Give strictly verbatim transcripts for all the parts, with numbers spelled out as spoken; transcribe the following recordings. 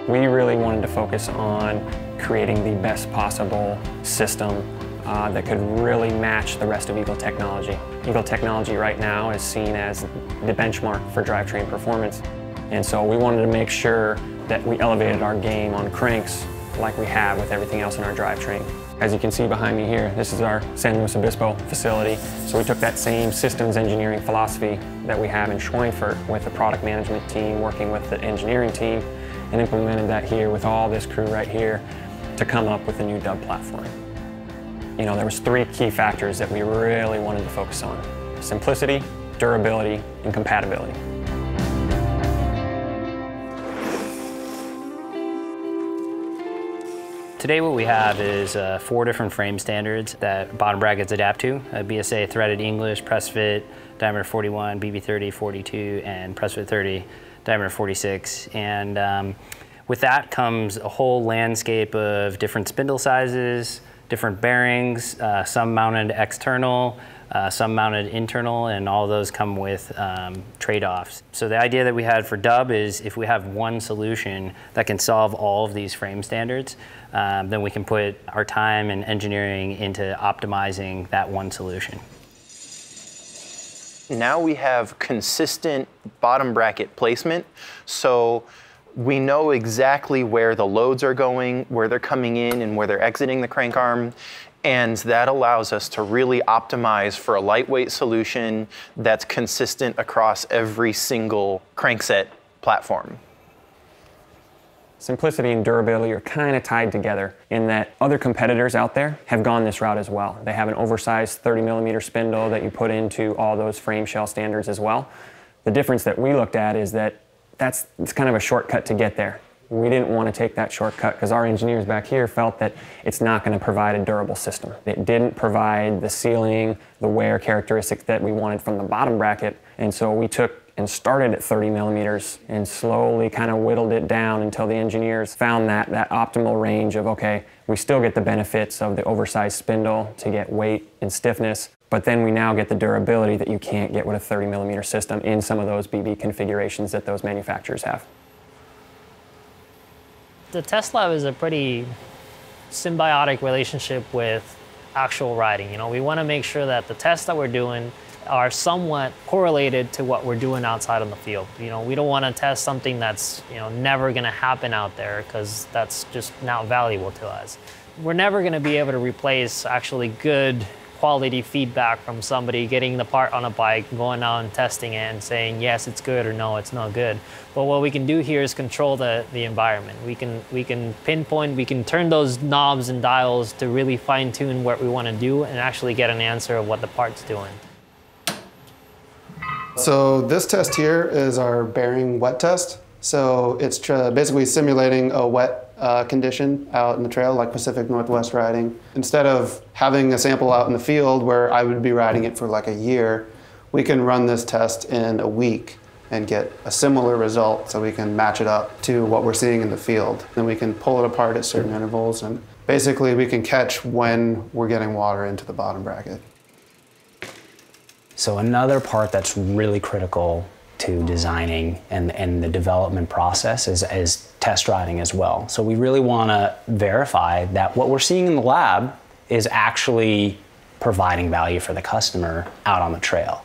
We really wanted to focus on creating the best possible system uh, that could really match the rest of Eagle technology. Eagle technology right now is seen as the benchmark for drivetrain performance. And so we wanted to make sure that we elevated our game on cranks like we have with everything else in our drivetrain. As you can see behind me here, this is our San Luis Obispo facility. So we took that same systems engineering philosophy that we have in Schweinfurt with the product management team, working with the engineering team, and implemented that here with all this crew right here to come up with a new dub platform. You know, there was three key factors that we really wanted to focus on: simplicity, durability, and compatibility. Today what we have is uh, four different frame standards that bottom brackets adapt to. Uh, B S A threaded English, press fit, diameter forty-one, B B thirty, forty-two, and press fit thirty, diameter forty-six. And um, with that comes a whole landscape of different spindle sizes, different bearings, uh, some mounted external, uh, some mounted internal, and all those come with um, trade-offs. So the idea that we had for Dub is if we have one solution that can solve all of these frame standards, um, then we can put our time and engineering into optimizing that one solution. Now we have consistent bottom bracket placement, so we know exactly where the loads are going, where they're coming in and where they're exiting the crank arm, and that allows us to really optimize for a lightweight solution that's consistent across every single crankset platform. Simplicity and durability are kind of tied together in that other competitors out there have gone this route as well. They have an oversized thirty millimeter spindle that you put into all those frame shell standards as well. The difference that we looked at is that that's it's kind of a shortcut to get there. We didn't want to take that shortcut because our engineers back here felt that it's not going to provide a durable system. It didn't provide the sealing, the wear characteristics that we wanted from the bottom bracket, and so we took and started at thirty millimeters and slowly kind of whittled it down until the engineers found that, that optimal range of, okay, we still get the benefits of the oversized spindle to get weight and stiffness, but then we now get the durability that you can't get with a thirty millimeter system in some of those B B configurations that those manufacturers have. The test lab is a pretty symbiotic relationship with actual riding. You know, we want to make sure that the tests that we're doing are somewhat correlated to what we're doing outside on the field. You know, we don't want to test something that's, you know, never going to happen out there because that's just not valuable to us. We're never going to be able to replace actually good quality feedback from somebody getting the part on a bike, going out and testing it and saying, yes, it's good, or no, it's not good. But what we can do here is control the, the environment. We can, we can pinpoint, we can turn those knobs and dials to really fine tune what we want to do and actually get an answer of what the part's doing. So this test here is our bearing wet test. So it's basically simulating a wet uh, condition out in the trail, like Pacific Northwest riding. Instead of having a sample out in the field where I would be riding it for like a year, we can run this test in a week and get a similar result, so we can match it up to what we're seeing in the field. Then we can pull it apart at certain intervals, and basically we can catch when we're getting water into the bottom bracket. So another part that's really critical to designing and, and the development process is, is test riding as well. So we really want to verify that what we're seeing in the lab is actually providing value for the customer out on the trail.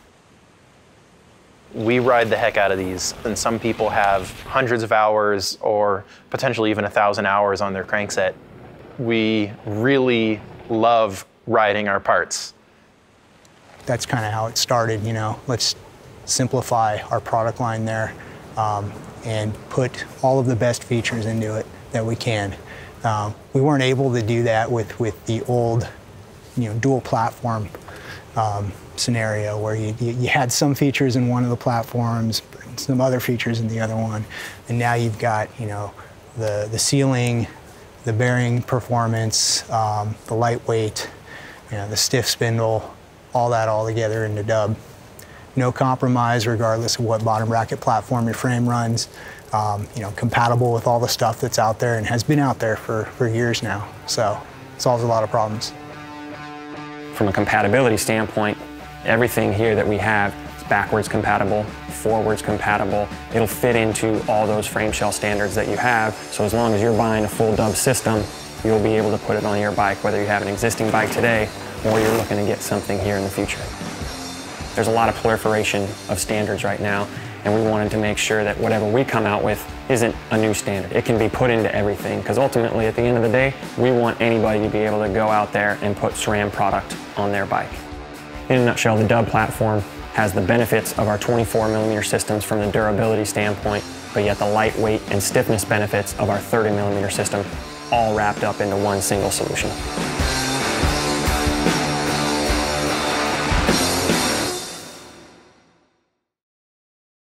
We ride the heck out of these, and some people have hundreds of hours or potentially even a thousand hours on their crankset. We really love riding our parts. That's kind of how it started, you know. Let's simplify our product line there um, and put all of the best features into it that we can. Um, we weren't able to do that with, with the old, you know, dual platform um, scenario where you, you had some features in one of the platforms, some other features in the other one, and now you've got, you know, the, the sealing, the bearing performance, um, the lightweight, you know, the stiff spindle, all that all together in the Dub. No compromise regardless of what bottom bracket platform your frame runs. Um, you know, compatible with all the stuff that's out there and has been out there for, for years now. So it solves a lot of problems. From a compatibility standpoint, everything here that we have is backwards compatible, forwards compatible. It'll fit into all those frame shell standards that you have. So as long as you're buying a full dub system, you'll be able to put it on your bike, whether you have an existing bike today or you're looking to get something here in the future. There's a lot of proliferation of standards right now, and we wanted to make sure that whatever we come out with isn't a new standard. It can be put into everything, because ultimately, at the end of the day, we want anybody to be able to go out there and put SRAM product on their bike. In a nutshell, the Dub platform has the benefits of our twenty-four millimeter systems from the durability standpoint, but yet the lightweight and stiffness benefits of our thirty millimeter system, all wrapped up into one single solution.